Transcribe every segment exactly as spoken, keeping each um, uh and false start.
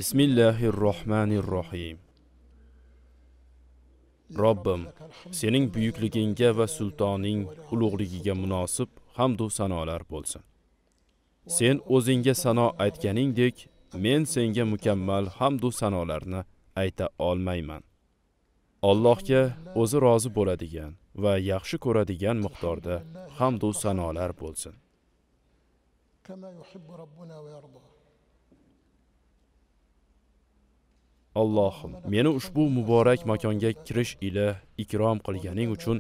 Bismillahirrohmanirrohim. Robbim, sening buyukligingga va sultoning ulug'ligiga munosib hamd va sanolar bo'lsin. Sen o'zingga sano aytganingdek, men senga mukammal hamd va sanolarni ayta olmayman. Allohga o'zi rozi bo'ladigan va yaxshi ko'radigan miqdorda hamd va sanolar bo'lsin. Allohim, meni ushbu muborak makonga kirish ila ikrom qilganing uchun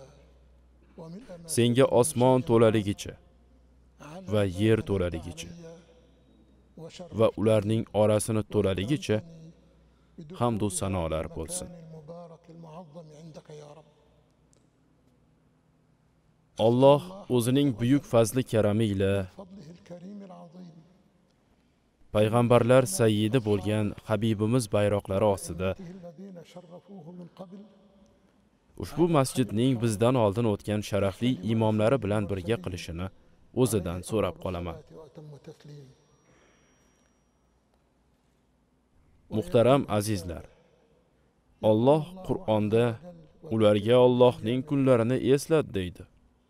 senga osmon to'laligicha va yer to'laligicha va ularning orasini to'laligicha hamd va sanolar bo'lsin. Alloh o'zining buyuk fazli karami ila payg'ambarlar sayyidi bo'lgan Habibimiz bayroqlari ostida ushbu masjidning bizdan oldin o'tgan sharafli imomlari bilan birga qilishini o'zidan so'rab qolaman. Muhtaram azizlar, Alloh Qur'onda ularga Allohning kunlarini eslat deydi.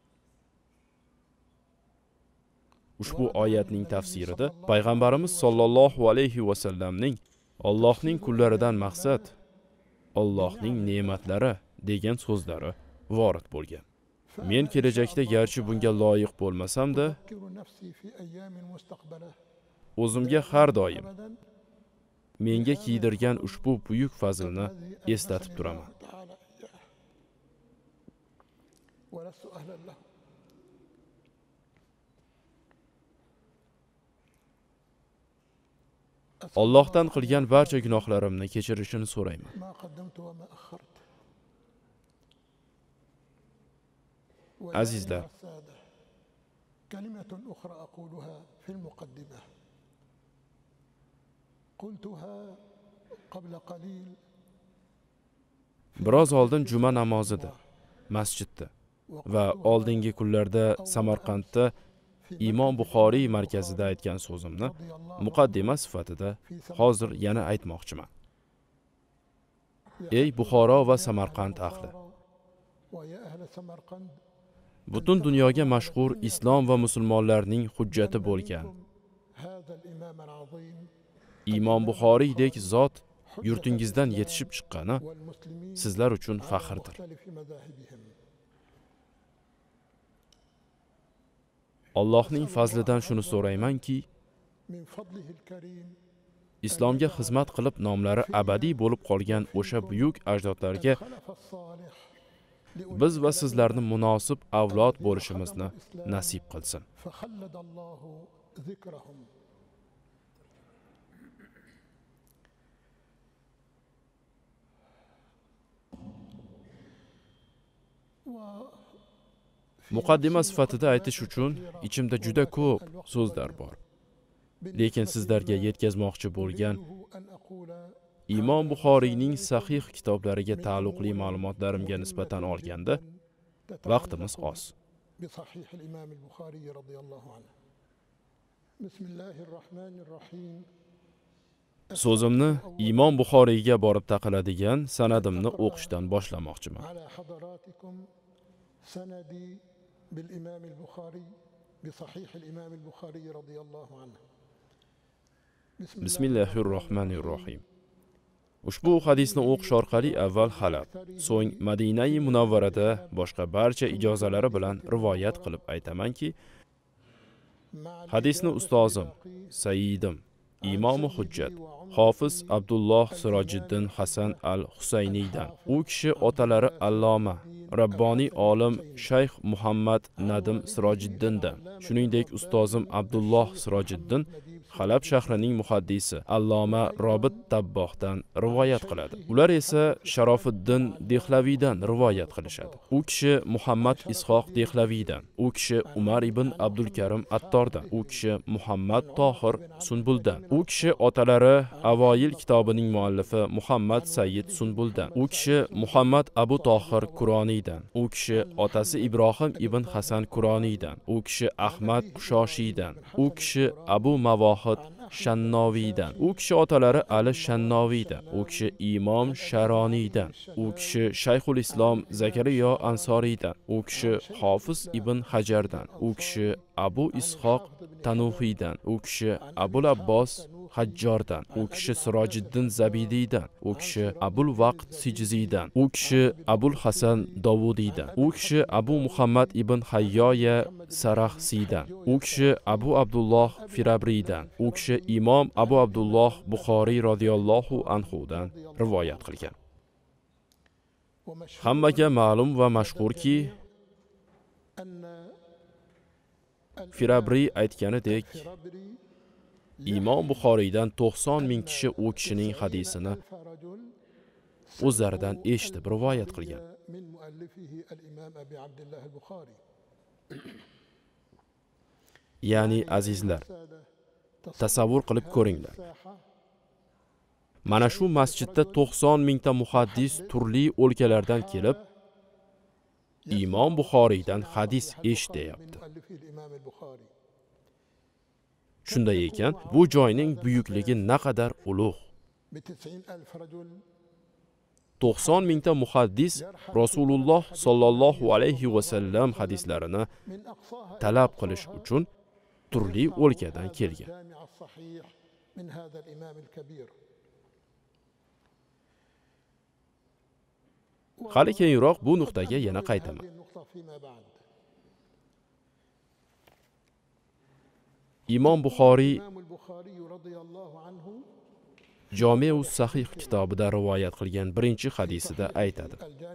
Ushbu oyatning tafsirida payg'ambarimiz sollallohu alayhi va sallamning Allohning kunlaridan maqsad Allohning ne'matlari degan so'zlari vorid bo'lgan. Men kelajakda garchi bunga loyiq bo'lmasam-da, o'zimga har doim menga kiydirgan ushbu buyuk fazilni eslatib turaman. Allohdan qilgan barcha gunohlarimni kechirishini so'rayman. Azizlar, biroz oldin juma namozida masjidda va oldingi kunlarda Samarqandda Imom Buxoriy markazida aytgan so'zimni muqaddima sifatida hozir yana aytmoqchiman. Ey Buxoro va Samarqand ahli! Butun dunyoga mashhur islom va musulmonlarning hujjati bo'lgan Imom Buxoriydek zot yurtingizdan yetishib chiqqani sizlar uchun faxrdir. Allohning fazlidan shuni so'raymanki, islomga xizmat qilib nomlari abadiy bo'lib qolgan o'sha buyuk ajdodlarga biz va sizlarni munosib avlod bo'lishimizni nasib qilsin. Muqaddima sifatida aytish uchun ichimda juda ko'p so'zlar bor. Lekin sizlarga yetkazmoqchi bo'lgan Imom Buxoriyning sahih kitoblariga taalluqli ma'lumotlarimga nisbatan olganda vaqtimiz oz. So'zimni Imom Buxoriyga borib taqaladigan sanadimni o'qishdan boshlamoqchiman. بالإمام البخاري بصحيح الإمام البخاري رضي الله عنه. Bismillahirrohmanirrohim. Ushbu hadisni o'qish orqali avval Halab, so'ng Madinai Munavvarada boshqa barcha ijozalari bilan rivoyat qilib aytamanki, hadisni ustozim, sayyidim, imomi hujjat, Hofiz Abdulloh Sirojiddin Hasan al-Husayniydan, u kishi otalari Alloma Rabboniy olim Shayx Muhammad Nadim Sirojiddindan, shuningdek ustozim Abdulloh Sirojiddin Halab shahrining muhaddisi Alloma Robit Tabbohdan rivoyat qiladi. Ular esa Sharofiddin Dehlaviydan rivoyat qilishadi. U kishi Muhammad Ishoq Dehlaviydan, u kishi Umar ibn Abdul Karim Attordan, u kishi Muhammad Tohir Sunbuldan, u kishi otalari Avoyil kitobining muallifi Muhammad Sayyid Sunbuldan, u kishi Muhammad Abu Tohir Qur'oniydan, u kishi otasi Ibrohim ibn Hasan Qur'oniydan, u kishi Ahmad Qushoshiydan, u kishi Abu Mavohid Shannoviydan. U kishi otalari Ali Shannoviydan. U kishi Imom Sharoniydan. U kishi Shayxul Islom Zakariyo Ansoriydan. U kishi Hofiz ibn Hajardan. U kishi Abu Ishoq Tanuhiydan. U kishi Abul Abbos Hajjordan. U kishi Sirojiddin Zabidiydan. U kishi Abul Vaqt Sijziydan. U kishi Abul Hasan Dovudiydan. U kishi Abu Muhammad ibn Hayyoya Saraxsiydan. U kishi Abu Abdulloh Firabriydan. U kishi Imom Abu Abdulloh Buxoriy radhiyallohu anhudan rivoyat qilgan. Hammaga ma'lum va mashhurki, Firabriy aytganidek, Imom Buxoriydan to'qson ming kishi u kishining hadisini o'zlaridan eshitib rivoyat qilgan. Ya'ni azizlar, tasavvur qilib ko'ringlar. Mana shu masjidda to'qson mingta muhaddis turli o'lkalardan kelib, Imom Buxoriydan hadis eshityapti. Shunday ekan, bu joyning buyukligi naqadar ulug'. to'qson mingta muhaddis Rasululloh sollallohu alayhi va sallam hadislarini talab qilish uchun turli o'lkadan kelgan. Hali keyinroq bu nuqtaga yana qaytaman. Imom Buxoriy Jami' Sahih kitobida rivoyat qilgan birinchi hadisida aytadi.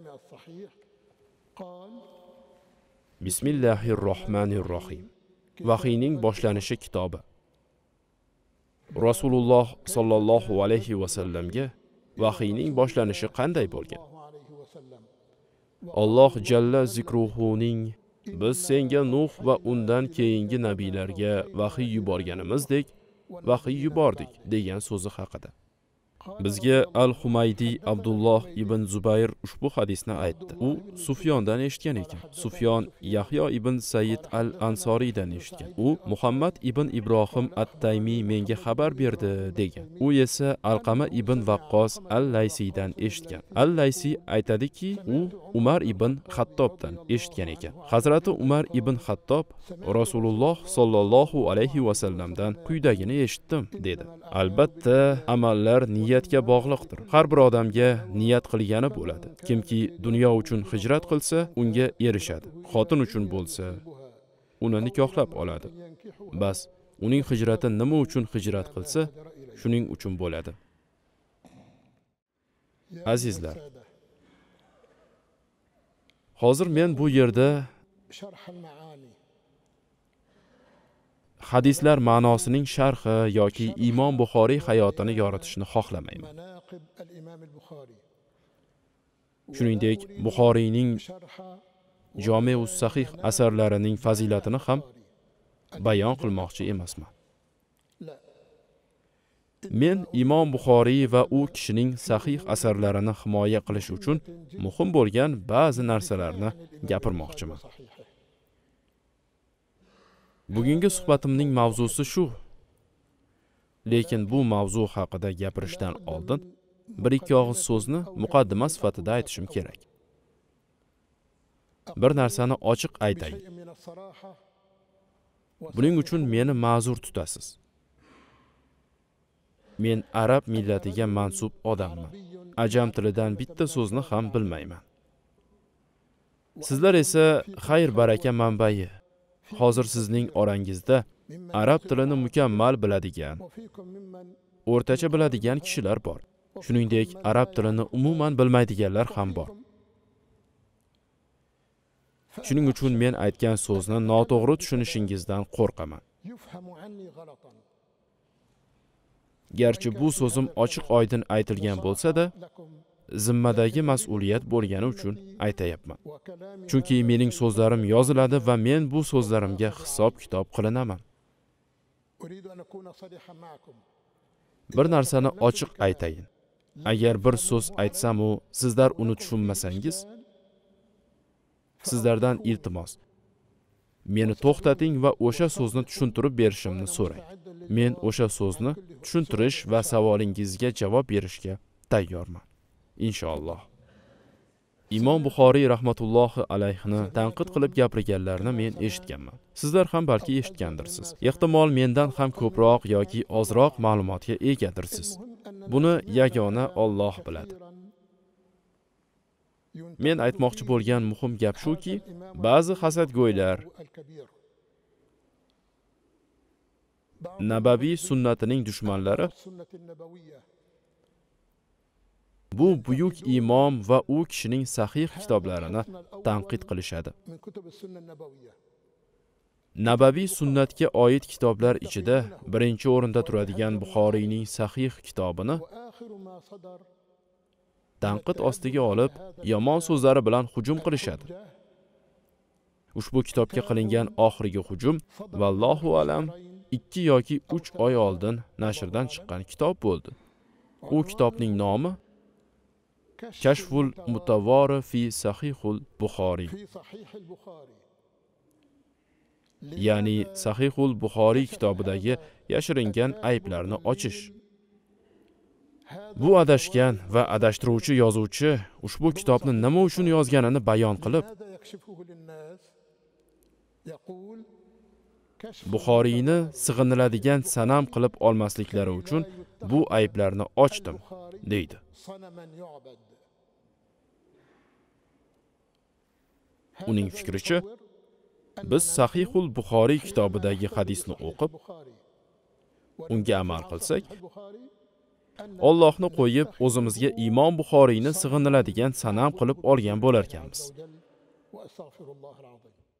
Bismillahirrohmanirrohim. Vahiyning boshlanishi kitobi. Rasululloh sollallohu alayhi va sallamga vahiyning boshlanishi qanday bo'lgan? Alloh jalla zikruhuning biz senga Nuh va undan keyingi nabiylarga vahiy yuborganimizdek vahiy yubordik degan so'zi haqida. Bizga Al-Humaydi Abdulloh ibn Zubayr ushbu hadisni aytdi. U Sufyondan eshitgan ekan. Sufyon Yahyo ibn Said al-Ansoriydan eshitgan. U Muhammad ibn Ibrohim at-Taymi menga xabar berdi degan. U esa Alqama ibn Vaqqos al-Laysiydan eshitgan. Al-Laysi aytadiki, u Umar ibn Xattobdan eshitgan ekan. Hazrati Umar ibn Xattob Rasululloh sollallohu alayhi va sallamdan quyidagini eshitdim dedi. Albatta, amallar niyatga bog'liqdir. Har bir odamga niyat qilgani bo'ladi. Kimki dunyo uchun hijrat qilsa, unga erishadi. Xotin uchun bo'lsa, uni nikohlab oladi. Bas, uning hijrati nima uchun hijrat qilsa, shuning uchun bo'ladi. Azizlar, hozir men bu yerda hadislar ma'nosining sharhi yoki Imom Buxoriy hayotini yoritishni xohlamayman. Shuningdek, Buxoriyning Jami' Sahih asarlarining fazilatini ham bayon qilmoqchi emasman. Men Imom Buxoriy va u kishining sahih asarlarini himoya qilish uchun muhim bo'lgan ba'zi narsalarni gapirmoqchiman. Bugungi suhbatimning mavzusi shu. Lekin bu mavzu haqida gapirishdan oldin bir ikki og'iz so'zni muqaddima sifatida aytishim kerak. Bir narsani ochiq aytay. Buning uchun meni ma'zur tutasiz. Men arab millatiga mansub odamman. Ajam tilidan bitta so'zni ham bilmayman. Sizlar esa xayr baraka manbai. Hozir sizning orangizda arab tilini mukammal biladigan, o'rtacha biladigan kishilar bor. Shuningdek, arab tilini umuman bilmaydiganlar ham bor. Shuning uchun men aytgan so'zni noto'g'ri tushunishingizdan qo'rqaman. Garchi bu so'zim ochiq oydin aytilgan bo'lsa-da, zimmadagi mas'uliyat bo'lgani uchun aytayapman. Chunki mening so'zlarim yoziladi va men bu so'zlarimga hisob-kitob qilinaman. Bir narsani ochiq aytayin. Agar bir so'z aytsam u sizlar uni tushunmasangiz, sizlardan iltimos. meni to'xtating va o'sha so'zni tushuntirib berishimni so'rang. Men o'sha so'zni tushuntirish va savolingizga javob berishga tayyorman. Inshaalloh. Imom Buxoriy rahmatullohi alayhini tanqid qilib gapirganlarini men eshitganman. Sizlar ham balki eshitgandirsiz. Ehtimol mendan ham ko'proq yoki ozroq ma'lumotga egadirsiz. Buni yagona Alloh biladi. Men aytmoqchi bo'lgan muhim gap shuki, ba'zi hasadgo'ylar Nabaviy sunnatining dushmanlari bu buyuk imom va u kishining sahih kitoblarini tanqid qilishadi. Nabaviy sunnatga oid kitoblar ichida birinchi o'rinda turadigan Buxoriyning sahih kitobini tanqid ostiga olib, yomon so'zlari bilan hujum qilishadi. Ushbu kitobga qilingan oxirgi hujum vallohu alam ikki yoki uch oy oldin nashrdan chiqqan kitob bo'ldi. U kitobning nomi Kashful Mutawwari fi Sahihul Buxoriy. Ya'ni Sahihul Buxoriy kitobidagi yashiringan ayblarni ochish. Bu adashgan va adashtiruvchi yozuvchi ushbu kitobni nima uchun yozganini bayon qilib, Buxoriyni sig'iniladigan sanam qilib olmasliklari uchun bu ayblarni ochdim, deydi. Uning fikricha, biz Sahihul Buxoriy kitobidagi hadisni o'qib, unga amal qilsak, Allohni qo'yib o'zimizga Imom Buxoriyni sig'iniladigan sanam qilib olgan bo'lar ekanmiz.